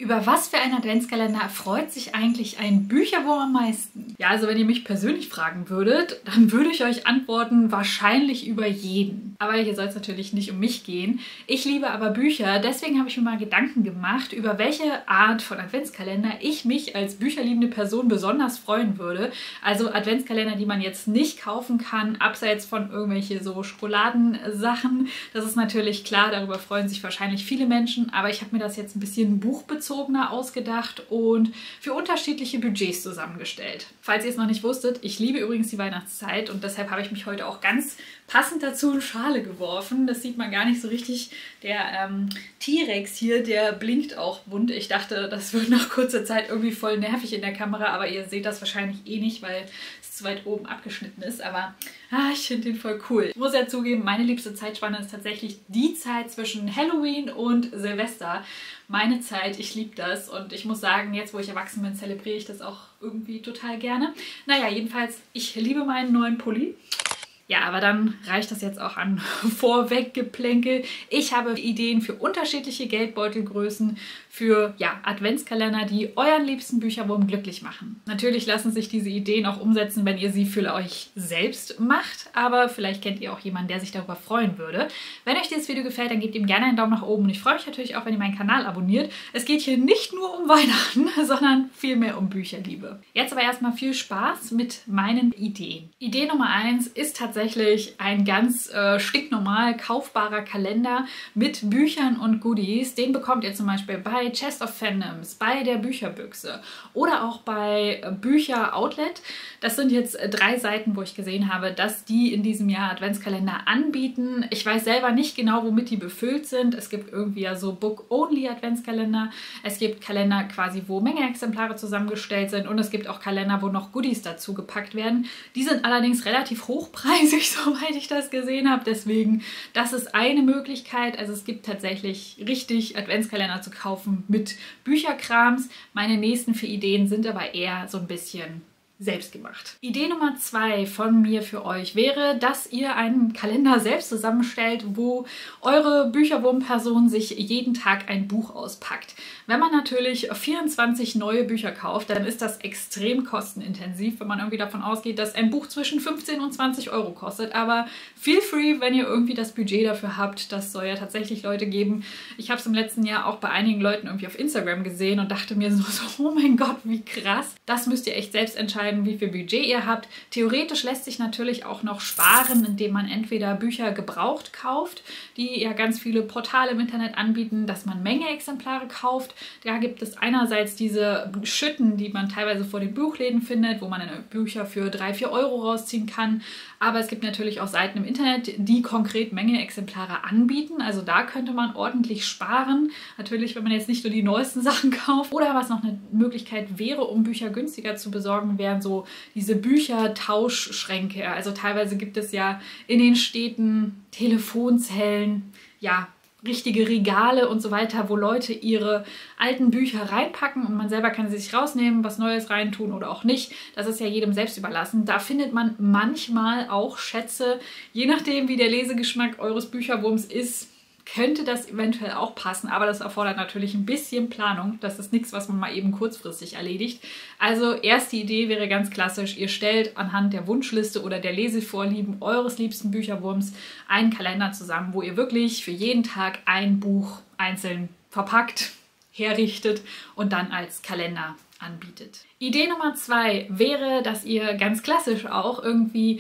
Über was für einen Adventskalender freut sich eigentlich ein Bücherwurm am meisten? Ja, also wenn ihr mich persönlich fragen würdet, dann würde ich euch antworten, wahrscheinlich über jeden. Aber hier soll es natürlich nicht um mich gehen. Ich liebe aber Bücher, deswegen habe ich mir mal Gedanken gemacht, über welche Art von Adventskalender ich mich als bücherliebende Person besonders freuen würde. Also Adventskalender, die man jetzt nicht kaufen kann, abseits von irgendwelche so Schokoladensachen. Das ist natürlich klar, darüber freuen sich wahrscheinlich viele Menschen, aber ich habe mir das jetzt ein bisschen buchbezogener ausgedacht und für unterschiedliche Budgets zusammengestellt. Falls ihr es noch nicht wusstet, ich liebe übrigens die Weihnachtszeit und deshalb habe ich mich heute auch ganz passend dazu in Schale geworfen. Das sieht man gar nicht so richtig. Der T-Rex hier, der blinkt auch bunt. Ich dachte, das wird nach kurzer Zeit irgendwie voll nervig in der Kamera, aber ihr seht das wahrscheinlich eh nicht, weil es zu weit oben abgeschnitten ist. Aber ich finde den voll cool. Ich muss ja zugeben, meine liebste Zeitspanne ist tatsächlich die Zeit zwischen Halloween und Silvester. Meine Zeit, ich liebe das und ich muss sagen, jetzt wo ich erwachsen bin, zelebriere ich das auch irgendwie total gerne. Naja, jedenfalls, ich liebe meinen neuen Pulli. Ja, aber dann reicht das jetzt auch an Vorweggeplänkel. Ich habe Ideen für unterschiedliche Geldbeutelgrößen, für Adventskalender, die euren liebsten Bücherwurm glücklich machen. Natürlich lassen sich diese Ideen auch umsetzen, wenn ihr sie für euch selbst macht, aber vielleicht kennt ihr auch jemanden, der sich darüber freuen würde. Wenn euch dieses Video gefällt, dann gebt ihm gerne einen Daumen nach oben und ich freue mich natürlich auch, wenn ihr meinen Kanal abonniert. Es geht hier nicht nur um Weihnachten, sondern vielmehr um Bücherliebe. Jetzt aber erstmal viel Spaß mit meinen Ideen. Idee Nummer 1 ist tatsächlich ein ganz stinknormal kaufbarer Kalender mit Büchern und Goodies. Den bekommt ihr zum Beispiel bei Chest of Fandoms, bei der Bücherbüchse oder auch bei Bücher Outlet. Das sind jetzt 3 Seiten, wo ich gesehen habe, dass die in diesem Jahr Adventskalender anbieten. Ich weiß selber nicht genau, womit die befüllt sind. Es gibt irgendwie ja so Book-Only Adventskalender. Es gibt Kalender quasi, wo Menge-Exemplare zusammengestellt sind und es gibt auch Kalender, wo noch Goodies dazu gepackt werden. Die sind allerdings relativ hochpreisig, soweit ich das gesehen habe. Deswegen, das ist eine Möglichkeit. Also es gibt tatsächlich richtig Adventskalender zu kaufen mit Bücherkrams. Meine nächsten 4 Ideen sind aber eher so ein bisschen selbst gemacht. Idee Nummer 2 von mir für euch wäre, dass ihr einen Kalender selbst zusammenstellt, wo eure Bücherwurm-Person sich jeden Tag ein Buch auspackt. Wenn man natürlich 24 neue Bücher kauft, dann ist das extrem kostenintensiv, wenn man irgendwie davon ausgeht, dass ein Buch zwischen 15 und 20 Euro kostet. Aber feel free, wenn ihr irgendwie das Budget dafür habt. Das soll ja tatsächlich Leute geben. Ich habe es im letzten Jahr auch bei einigen Leuten irgendwie auf Instagram gesehen und dachte mir so, oh mein Gott, wie krass. Das müsst ihr echt selbst entscheiden, wie viel Budget ihr habt. Theoretisch lässt sich natürlich auch noch sparen, indem man entweder Bücher gebraucht kauft, die ja ganz viele Portale im Internet anbieten, dass man Menge-Exemplare kauft. Da gibt es einerseits diese Schütten, die man teilweise vor den Buchläden findet, wo man dann Bücher für 3-4 Euro rausziehen kann. Aber es gibt natürlich auch Seiten im Internet, die konkret Menge-Exemplare anbieten. Also da könnte man ordentlich sparen. Natürlich, wenn man jetzt nicht nur die neuesten Sachen kauft. Oder was noch eine Möglichkeit wäre, um Bücher günstiger zu besorgen, wären so diese Büchertauschschränke. Also teilweise gibt es ja in den Städten Telefonzellen, richtige Regale und so weiter, wo Leute ihre alten Bücher reinpacken und man selber kann sie sich rausnehmen, was Neues reintun oder auch nicht. Das ist ja jedem selbst überlassen. Da findet man manchmal auch Schätze. Je nachdem, wie der Lesegeschmack eures Bücherwurms ist, könnte das eventuell auch passen, aber das erfordert natürlich ein bisschen Planung. Das ist nichts, was man mal eben kurzfristig erledigt. Also erste Idee wäre ganz klassisch, ihr stellt anhand der Wunschliste oder der Lesevorlieben eures liebsten Bücherwurms einen Kalender zusammen, wo ihr wirklich für jeden Tag ein Buch einzeln verpackt, herrichtet und dann als Kalender anbietet. Idee Nummer 2 wäre, dass ihr ganz klassisch auch irgendwie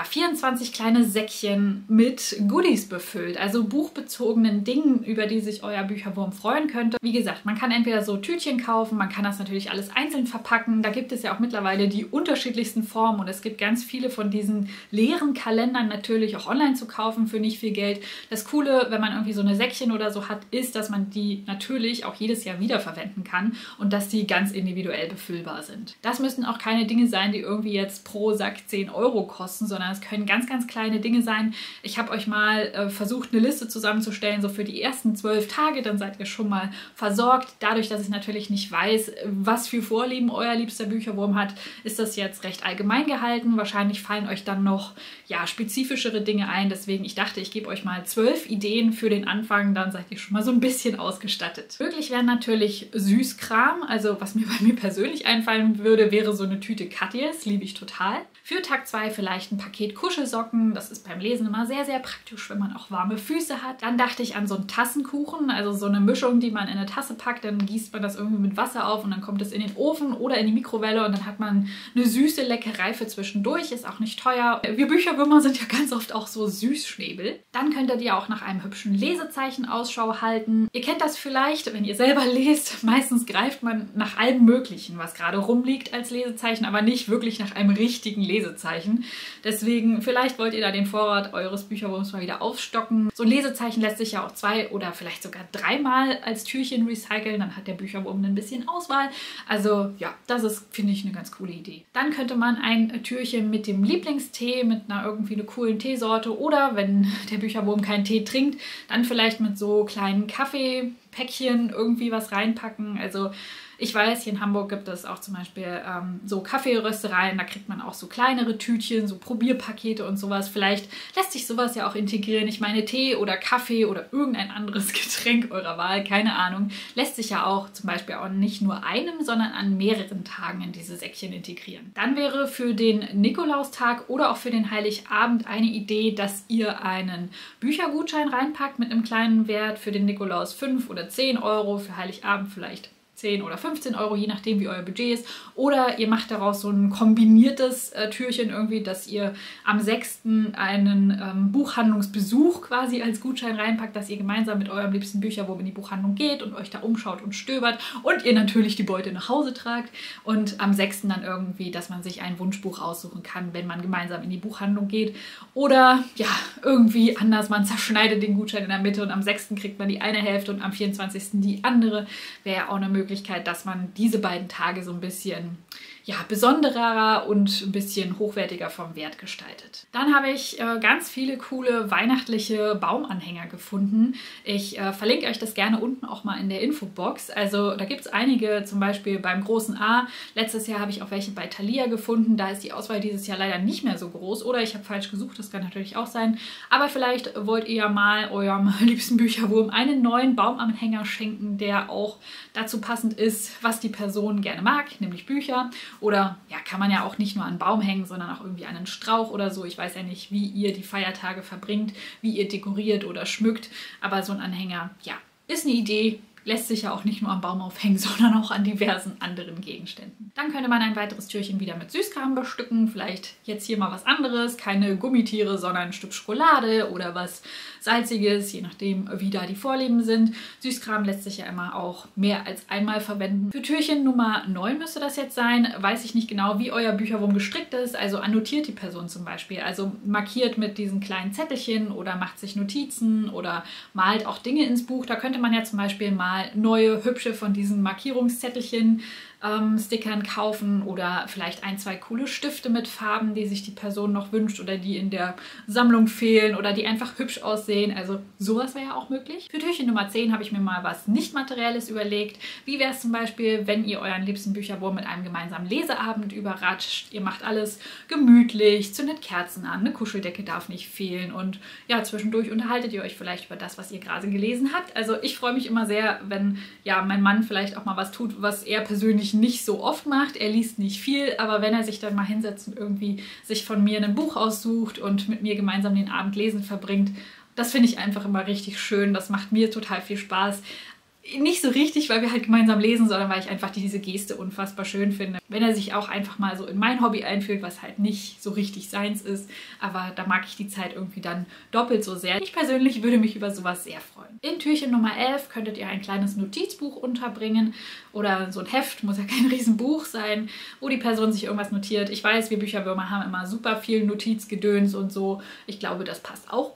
24 kleine Säckchen mit Goodies befüllt, also buchbezogenen Dingen, über die sich euer Bücherwurm freuen könnte. Wie gesagt, man kann entweder so Tütchen kaufen, man kann das natürlich alles einzeln verpacken. Da gibt es ja auch mittlerweile die unterschiedlichsten Formen und es gibt ganz viele von diesen leeren Kalendern natürlich auch online zu kaufen für nicht viel Geld. Das Coole, wenn man irgendwie so eine Säckchen oder so hat, ist, dass man die natürlich auch jedes Jahr wiederverwenden kann und dass die ganz individuell individuell befüllbar sind. Das müssen auch keine Dinge sein, die irgendwie jetzt pro Sack 10 Euro kosten, sondern es können ganz, ganz kleine Dinge sein. Ich habe euch mal versucht, eine Liste zusammenzustellen, so für die ersten 12 Tage, dann seid ihr schon mal versorgt. Dadurch, dass ich natürlich nicht weiß, was für Vorlieben euer liebster Bücherwurm hat, ist das jetzt recht allgemein gehalten. Wahrscheinlich fallen euch dann noch spezifischere Dinge ein. Deswegen, ich dachte, ich gebe euch mal 12 Ideen für den Anfang, dann seid ihr schon mal so ein bisschen ausgestattet. Möglich wäre natürlich Süßkram. Also was mir bei mir persönlich einfallen würde, wäre so eine Tüte Katjes, liebe ich total. Für Tag 2 vielleicht ein Paket Kuschelsocken. Das ist beim Lesen immer sehr, sehr praktisch, wenn man auch warme Füße hat. Dann dachte ich an so einen Tassenkuchen, also so eine Mischung, die man in eine Tasse packt. Dann gießt man das irgendwie mit Wasser auf und dann kommt es in den Ofen oder in die Mikrowelle und dann hat man eine süße Leckerei für zwischendurch. Ist auch nicht teuer. Wir Bücherwürmer sind ja ganz oft auch so Süßschnäbel. Dann könntet ihr auch nach einem hübschen Lesezeichen Ausschau halten. Ihr kennt das vielleicht, wenn ihr selber lest. Meistens greift man nach allem Möglichen, was gerade rumliegt als Lesezeichen, aber nicht wirklich nach einem richtigen Lesezeichen. Deswegen, vielleicht wollt ihr da den Vorrat eures Bücherwurms mal wieder aufstocken. So ein Lesezeichen lässt sich ja auch 2 oder vielleicht sogar 3-mal als Türchen recyceln. Dann hat der Bücherwurm ein bisschen Auswahl. Also ja, das ist, finde ich, eine ganz coole Idee. Dann könnte man ein Türchen mit dem Lieblingstee, mit einer irgendwie eine coolen Teesorte oder wenn der Bücherwurm keinen Tee trinkt, dann vielleicht mit so kleinen Kaffeepäckchen irgendwie was reinpacken. Also ich weiß, hier in Hamburg gibt es auch zum Beispiel so Kaffeeröstereien, da kriegt man auch so kleinere Tütchen, so Probierpakete und sowas. Vielleicht lässt sich sowas ja auch integrieren. Ich meine, Tee oder Kaffee oder irgendein anderes Getränk eurer Wahl, keine Ahnung, lässt sich ja auch zum Beispiel auch nicht nur einem, sondern an mehreren Tagen in diese Säckchen integrieren. Dann wäre für den Nikolaustag oder auch für den Heiligabend eine Idee, dass ihr einen Büchergutschein reinpackt mit einem kleinen Wert, für den Nikolaus 5 oder 10 Euro, für Heiligabend vielleicht 10 oder 15 Euro, je nachdem wie euer Budget ist. Oder ihr macht daraus so ein kombiniertes Türchen irgendwie, dass ihr am 6. einen Buchhandlungsbesuch quasi als Gutschein reinpackt, dass ihr gemeinsam mit eurem liebsten Bücherwurm in die Buchhandlung geht und euch da umschaut und stöbert und ihr natürlich die Beute nach Hause tragt und am 6. dann irgendwie, dass man sich ein Wunschbuch aussuchen kann, wenn man gemeinsam in die Buchhandlung geht. Oder ja, irgendwie anders, man zerschneidet den Gutschein in der Mitte und am 6. kriegt man die eine Hälfte und am 24. die andere. Wäre ja auch eine Möglichkeit, dass man diese beiden Tage so ein bisschen besonderer und ein bisschen hochwertiger vom Wert gestaltet. Dann habe ich ganz viele coole weihnachtliche Baumanhänger gefunden. Ich verlinke euch das gerne unten auch mal in der Infobox. Also da gibt es einige, zum Beispiel beim großen A. Letztes Jahr habe ich auch welche bei Thalia gefunden. Da ist die Auswahl dieses Jahr leider nicht mehr so groß. Oder ich habe falsch gesucht, das kann natürlich auch sein. Aber vielleicht wollt ihr ja mal eurem liebsten Bücherwurm einen neuen Baumanhänger schenken, der auch dazu passend ist, was die Person gerne mag, nämlich Bücher. Oder ja, kann man ja auch nicht nur an einen Baum hängen, sondern auch irgendwie an einen Strauch oder so. Ich weiß ja nicht, wie ihr die Feiertage verbringt, wie ihr dekoriert oder schmückt. Aber so ein Anhänger, ja, ist eine Idee. Lässt sich ja auch nicht nur am Baum aufhängen, sondern auch an diversen anderen Gegenständen. Dann könnte man ein weiteres Türchen wieder mit Süßkram bestücken. Vielleicht jetzt hier mal was anderes. Keine Gummitiere, sondern ein Stück Schokolade oder was Salziges, je nachdem, wie da die Vorlieben sind. Süßkram lässt sich ja immer auch mehr als einmal verwenden. Für Türchen Nummer 9 müsste das jetzt sein. Weiß ich nicht genau, wie euer Bücherwurm gestrickt ist. Also annotiert die Person zum Beispiel. Also markiert mit diesen kleinen Zettelchen oder macht sich Notizen oder malt auch Dinge ins Buch. Da könnte man ja zum Beispiel mal neue, hübsche von diesen Markierungszettelchen Stickern kaufen oder vielleicht 1, 2 coole Stifte mit Farben, die sich die Person noch wünscht oder die in der Sammlung fehlen oder die einfach hübsch aussehen. Also sowas wäre ja auch möglich. Für Türchen Nummer 10 habe ich mir mal was Nicht-Materielles überlegt. Wie wäre es zum Beispiel, wenn ihr euren liebsten Bücherwurm mit einem gemeinsamen Leseabend überrascht? Ihr macht alles gemütlich, zündet Kerzen an, eine Kuscheldecke darf nicht fehlen und ja, zwischendurch unterhaltet ihr euch vielleicht über das, was ihr gerade gelesen habt. Also ich freue mich immer sehr, wenn ja mein Mann vielleicht auch mal was tut, was er persönlich nicht so oft macht. Er liest nicht viel, aber wenn er sich dann mal hinsetzt und irgendwie sich von mir ein Buch aussucht und mit mir gemeinsam den Abend lesen verbringt, das finde ich einfach immer richtig schön. Das macht mir total viel Spaß. Nicht so richtig, weil wir halt gemeinsam lesen, sondern weil ich einfach diese Geste unfassbar schön finde. Wenn er sich auch einfach mal so in mein Hobby einfühlt, was halt nicht so richtig seins ist, aber da mag ich die Zeit irgendwie dann doppelt so sehr. Ich persönlich würde mich über sowas sehr freuen. In Türchen Nummer 11 könntet ihr ein kleines Notizbuch unterbringen oder so ein Heft, muss ja kein Riesenbuch sein, wo die Person sich irgendwas notiert. Ich weiß, wir Bücherwürmer haben immer super viel Notizgedöns und so. Ich glaube, das passt auch gut.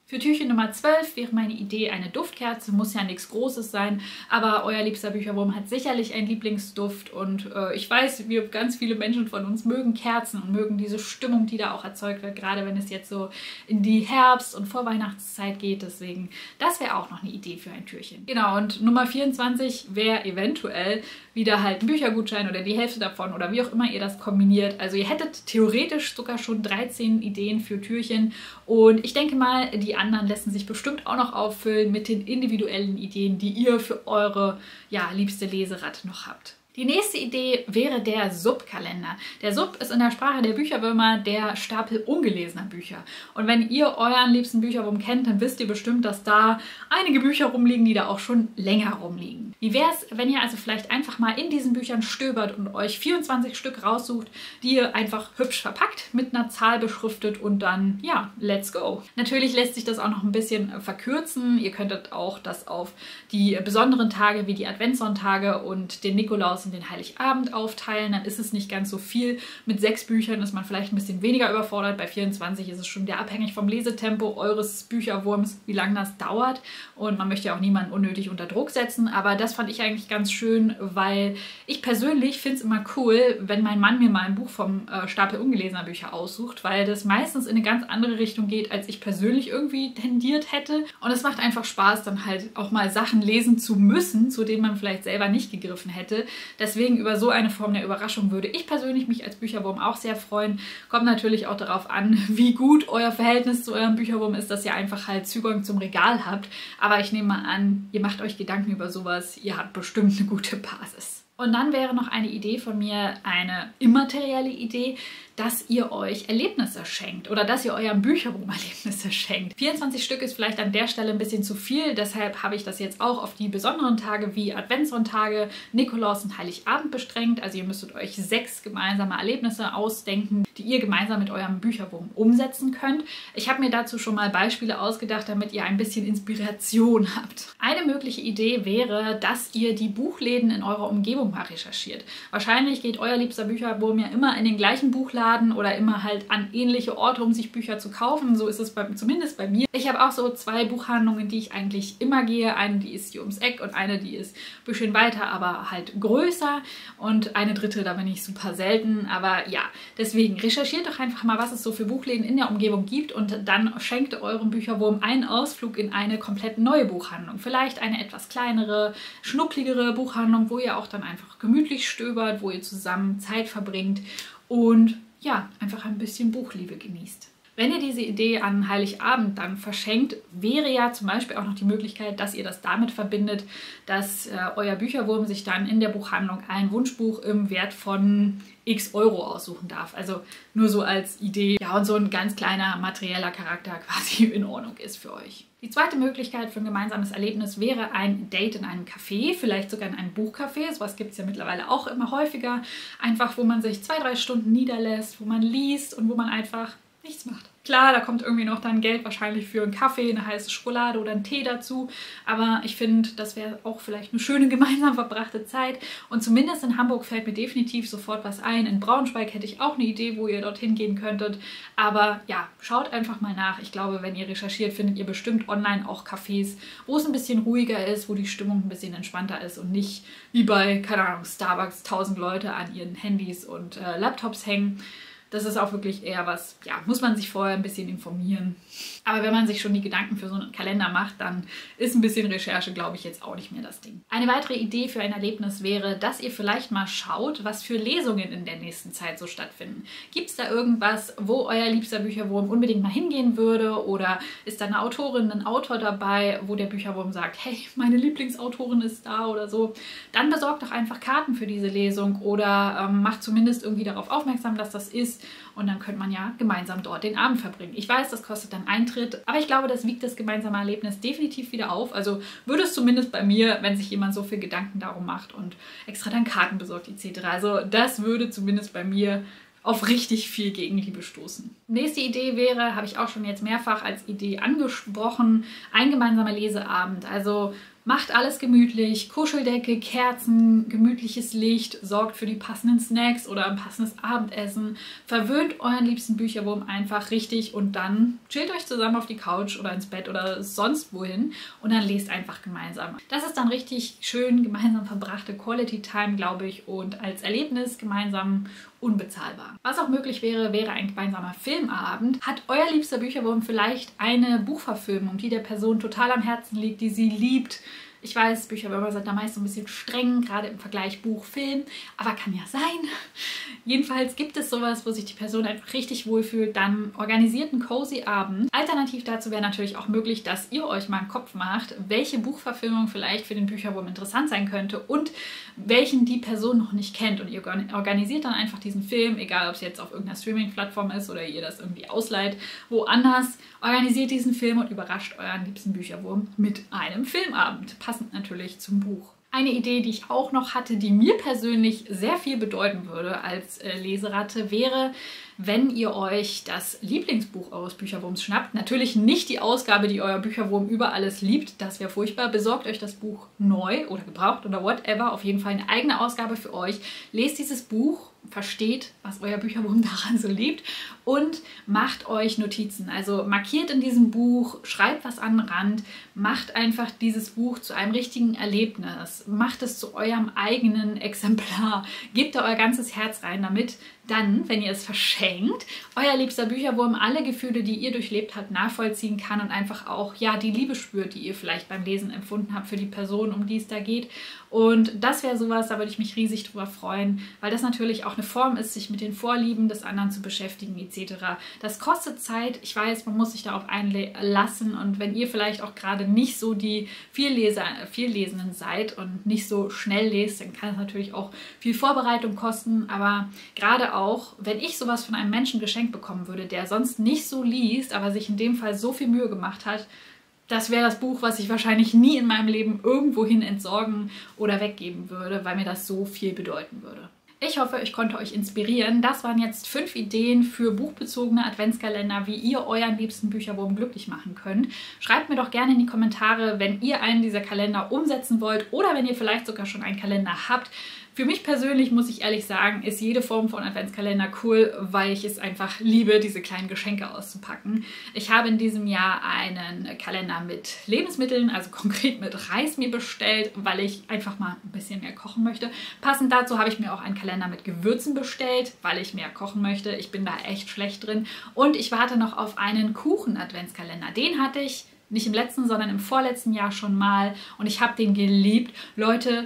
Für Türchen Nummer 12 wäre meine Idee eine Duftkerze, muss ja nichts Großes sein, aber euer liebster Bücherwurm hat sicherlich einen Lieblingsduft und ich weiß, ganz viele Menschen von uns mögen Kerzen und mögen diese Stimmung, die da auch erzeugt wird, gerade wenn es jetzt so in die Herbst- und Vorweihnachtszeit geht, deswegen, das wäre auch noch eine Idee für ein Türchen. Genau, und Nummer 24 wäre eventuell wieder halt ein Büchergutschein oder die Hälfte davon oder wie auch immer ihr das kombiniert. Also ihr hättet theoretisch sogar schon 13 Ideen für Türchen und ich denke mal, die anderen lassen sich bestimmt auch noch auffüllen mit den individuellen Ideen, die ihr für eure liebste Leseratte noch habt. Die nächste Idee wäre der Sub-Kalender. Der Sub ist in der Sprache der Bücherwürmer der Stapel ungelesener Bücher. Und wenn ihr euren liebsten Bücherwurm kennt, dann wisst ihr bestimmt, dass da einige Bücher rumliegen, die da auch schon länger rumliegen. Wie wäre es, wenn ihr also vielleicht einfach mal in diesen Büchern stöbert und euch 24 Stück raussucht, die ihr einfach hübsch verpackt, mit einer Zahl beschriftet und dann, let's go. Natürlich lässt sich das auch noch ein bisschen verkürzen. Ihr könntet auch das auf die besonderen Tage wie die Adventssonntage und den Nikolaus und den Heiligabend aufteilen, dann ist es nicht ganz so viel. Mit 6 Büchern ist man vielleicht ein bisschen weniger überfordert. Bei 24 ist es schon sehr abhängig vom Lesetempo eures Bücherwurms, wie lange das dauert. Und man möchte ja auch niemanden unnötig unter Druck setzen. Aber das fand ich eigentlich ganz schön, weil ich persönlich finde es immer cool, wenn mein Mann mir mal ein Buch vom Stapel ungelesener Bücher aussucht, weil das meistens in eine ganz andere Richtung geht, als ich persönlich irgendwie tendiert hätte. Und es macht einfach Spaß, dann halt auch mal Sachen lesen zu müssen, zu denen man vielleicht selber nicht gegriffen hätte. Deswegen über so eine Form der Überraschung würde ich persönlich mich als Bücherwurm auch sehr freuen. Kommt natürlich auch darauf an, wie gut euer Verhältnis zu eurem Bücherwurm ist, dass ihr einfach halt Zugang zum Regal habt. Aber ich nehme mal an, ihr macht euch Gedanken über sowas, ihr habt bestimmt eine gute Basis. Und dann wäre noch eine Idee von mir, eine immaterielle Idee, dass ihr euch Erlebnisse schenkt oder dass ihr eurem Bücherwurm Erlebnisse schenkt. 24 Stück ist vielleicht an der Stelle ein bisschen zu viel, deshalb habe ich das jetzt auch auf die besonderen Tage wie Adventssonntage, Nikolaus und Heiligabend beschränkt. Also ihr müsstet euch 6 gemeinsame Erlebnisse ausdenken, die ihr gemeinsam mit eurem Bücherwurm umsetzen könnt. Ich habe mir dazu schon mal Beispiele ausgedacht, damit ihr ein bisschen Inspiration habt. Eine mögliche Idee wäre, dass ihr die Buchläden in eurer Umgebung mal recherchiert. Wahrscheinlich geht euer liebster Bücherwurm ja immer in den gleichen Buchladen oder immer halt an ähnliche Orte, um sich Bücher zu kaufen. So ist es zumindest bei mir. Ich habe auch so 2 Buchhandlungen, in die ich eigentlich immer gehe. Eine, die ist hier ums Eck und eine, die ist ein bisschen weiter, aber halt größer. Und eine dritte, da bin ich super selten. Aber ja, deswegen recherchiert doch einfach mal, was es so für Buchläden in der Umgebung gibt und dann schenkt eurem Bücherwurm einen Ausflug in eine komplett neue Buchhandlung. Vielleicht eine etwas kleinere, schnuckligere Buchhandlung, wo ihr auch dann einfach gemütlich stöbert, wo ihr zusammen Zeit verbringt und einfach ein bisschen Buchliebe genießt. Wenn ihr diese Idee an Heiligabend dann verschenkt, wäre ja zum Beispiel auch noch die Möglichkeit, dass ihr das damit verbindet, dass euer Bücherwurm sich dann in der Buchhandlung ein Wunschbuch im Wert von x Euro aussuchen darf. Also nur so als Idee. Ja, und so ein ganz kleiner materieller Charakter quasi in Ordnung ist für euch. Die zweite Möglichkeit für ein gemeinsames Erlebnis wäre ein Date in einem Café, vielleicht sogar in einem Buchcafé. Sowas gibt es ja mittlerweile auch immer häufiger. Einfach, wo man sich 2-3 Stunden niederlässt, wo man liest und wo man einfach nichts macht. Klar, da kommt irgendwie noch dann Geld wahrscheinlich für einen Kaffee, eine heiße Schokolade oder einen Tee dazu. Aber ich finde, das wäre auch vielleicht eine schöne gemeinsam verbrachte Zeit. Und zumindest in Hamburg fällt mir definitiv sofort was ein. In Braunschweig hätte ich auch eine Idee, wo ihr dorthin gehen könntet. Aber ja, schaut einfach mal nach. Ich glaube, wenn ihr recherchiert, findet ihr bestimmt online auch Cafés, wo es ein bisschen ruhiger ist, wo die Stimmung ein bisschen entspannter ist und nicht wie bei, keine Ahnung, Starbucks 1000 Leute an ihren Handys und Laptops hängen. Das ist auch wirklich eher was, muss man sich vorher ein bisschen informieren. Aber wenn man sich schon die Gedanken für so einen Kalender macht, dann ist ein bisschen Recherche, glaube ich, jetzt auch nicht mehr das Ding. Eine weitere Idee für ein Erlebnis wäre, dass ihr vielleicht mal schaut, was für Lesungen in der nächsten Zeit so stattfinden. Gibt es da irgendwas, wo euer liebster Bücherwurm unbedingt mal hingehen würde? Oder ist da eine Autorin, ein Autor dabei, wo der Bücherwurm sagt, hey, meine Lieblingsautorin ist da oder so? Dann besorgt doch einfach Karten für diese Lesung oder macht zumindest irgendwie darauf aufmerksam, dass das ist. Und dann könnte man ja gemeinsam dort den Abend verbringen. Ich weiß, das kostet dann Eintritt, aber ich glaube, das wiegt das gemeinsame Erlebnis definitiv wieder auf. Also würde es zumindest bei mir, wenn sich jemand so viel Gedanken darum macht und extra dann Karten besorgt etc. Also das würde zumindest bei mir auf richtig viel Gegenliebe stoßen. Nächste Idee wäre, habe ich auch schon jetzt mehrfach als Idee angesprochen, ein gemeinsamer Leseabend. Also Macht alles gemütlich, Kuscheldecke, Kerzen, gemütliches Licht, sorgt für die passenden Snacks oder ein passendes Abendessen, verwöhnt euren liebsten Bücherwurm einfach richtig und dann chillt euch zusammen auf die Couch oder ins Bett oder sonst wohin und dann lest einfach gemeinsam. Das ist dann richtig schön gemeinsam verbrachte Quality Time, glaube ich, und als Erlebnis gemeinsam unbezahlbar. Was auch möglich wäre, wäre ein gemeinsamer Filmabend. Hat euer liebster Bücherwurm vielleicht eine Buchverfilmung, die der Person total am Herzen liegt, die sie liebt? Ich weiß, Bücherwürmer sind da meist so ein bisschen streng, gerade im Vergleich Buch-Film, aber kann ja sein. Jedenfalls gibt es sowas, wo sich die Person einfach richtig wohlfühlt, dann organisiert einen cozy Abend. Alternativ dazu wäre natürlich auch möglich, dass ihr euch mal einen Kopf macht, welche Buchverfilmung vielleicht für den Bücherwurm interessant sein könnte und welchen die Person noch nicht kennt. Und ihr organisiert dann einfach diesen Film, egal ob es jetzt auf irgendeiner Streaming-Plattform ist oder ihr das irgendwie ausleiht, woanders. Organisiert diesen Film und überrascht euren liebsten Bücherwurm mit einem Filmabend. Passend natürlich zum Buch. Eine Idee, die ich auch noch hatte, die mir persönlich sehr viel bedeuten würde als Leseratte, wäre, wenn ihr euch das Lieblingsbuch eures Bücherwurms schnappt. Natürlich nicht die Ausgabe, die euer Bücherwurm über alles liebt, das wäre furchtbar. Besorgt euch das Buch neu oder gebraucht oder whatever, auf jeden Fall eine eigene Ausgabe für euch. Lest dieses Buch, versteht, was euer Bücherwurm daran so liebt und macht euch Notizen. Also markiert in diesem Buch, schreibt was an den Rand, macht einfach dieses Buch zu einem richtigen Erlebnis, macht es zu eurem eigenen Exemplar, gebt da euer ganzes Herz rein, damit dann, wenn ihr es verschenkt, euer liebster Bücherwurm alle Gefühle, die ihr durchlebt habt, nachvollziehen kann und einfach auch ja die Liebe spürt, die ihr vielleicht beim Lesen empfunden habt für die Person, um die es da geht. Und das wäre sowas, da würde ich mich riesig drüber freuen, weil das natürlich auch eine Form ist, sich mit den Vorlieben des anderen zu beschäftigen etc. Das kostet Zeit. Ich weiß, man muss sich darauf einlassen und wenn ihr vielleicht auch gerade nicht so die Viellesenden seid und nicht so schnell lest, dann kann es natürlich auch viel Vorbereitung kosten, aber gerade auch, wenn ich sowas von einem Menschen geschenkt bekommen würde, der sonst nicht so liest, aber sich in dem Fall so viel Mühe gemacht hat, das wäre das Buch, was ich wahrscheinlich nie in meinem Leben irgendwohin entsorgen oder weggeben würde, weil mir das so viel bedeuten würde. Ich hoffe, ich konnte euch inspirieren. Das waren jetzt 5 Ideen für buchbezogene Adventskalender, wie ihr euren liebsten Bücherwurm glücklich machen könnt. Schreibt mir doch gerne in die Kommentare, wenn ihr einen dieser Kalender umsetzen wollt oder wenn ihr vielleicht sogar schon einen Kalender habt. Für mich persönlich, muss ich ehrlich sagen, ist jede Form von Adventskalender cool, weil ich es einfach liebe, diese kleinen Geschenke auszupacken. Ich habe in diesem Jahr einen Kalender mit Lebensmitteln, also konkret mit Reis mir bestellt, weil ich einfach mal ein bisschen mehr kochen möchte. Passend dazu habe ich mir auch einen Kalender mit Gewürzen bestellt, weil ich mehr kochen möchte. Ich bin da echt schlecht drin. Und ich warte noch auf einen Kuchen-Adventskalender. Den hatte ich nicht im letzten, sondern im vorletzten Jahr schon mal und ich habe den geliebt. Leute,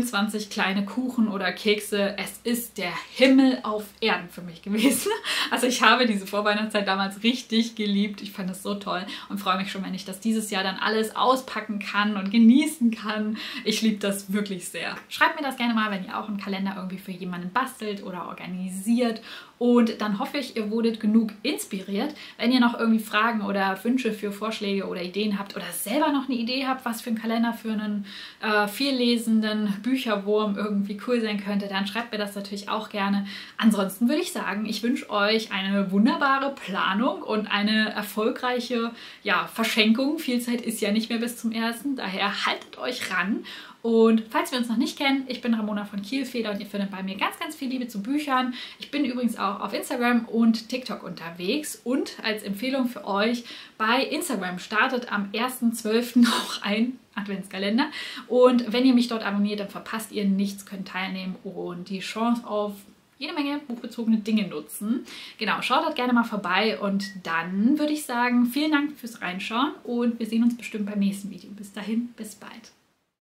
24 kleine Kuchen oder Kekse, es ist der Himmel auf Erden für mich gewesen. Also ich habe diese Vorweihnachtszeit damals richtig geliebt. Ich fand das so toll und freue mich schon, wenn ich das dieses Jahr dann alles auspacken kann und genießen kann. Ich liebe das wirklich sehr. Schreibt mir das gerne mal, wenn ihr auch einen Kalender irgendwie für jemanden bastelt oder organisiert. Und dann hoffe ich, ihr wurdet genug inspiriert. Wenn ihr noch irgendwie Fragen oder Wünsche für Vorschläge oder Ideen habt oder selber noch eine Idee habt, was für ein Kalender für einen viellesenden Bücherwurm irgendwie cool sein könnte, dann schreibt mir das natürlich auch gerne. Ansonsten würde ich sagen, ich wünsche euch eine wunderbare Planung und eine erfolgreiche Verschenkung. Viel Zeit ist ja nicht mehr bis zum 1., daher haltet euch ran. Und falls wir uns noch nicht kennen, ich bin Ramona von Kielfeder und ihr findet bei mir ganz, ganz viel Liebe zu Büchern. Ich bin übrigens auch auf Instagram und TikTok unterwegs und als Empfehlung für euch, bei Instagram startet am 1.12. auch ein Adventskalender und wenn ihr mich dort abonniert, dann verpasst ihr nichts, könnt teilnehmen und die Chance auf jede Menge buchbezogene Dinge nutzen. Genau, schaut dort gerne mal vorbei und dann würde ich sagen, vielen Dank fürs Reinschauen und wir sehen uns bestimmt beim nächsten Video. Bis dahin, bis bald.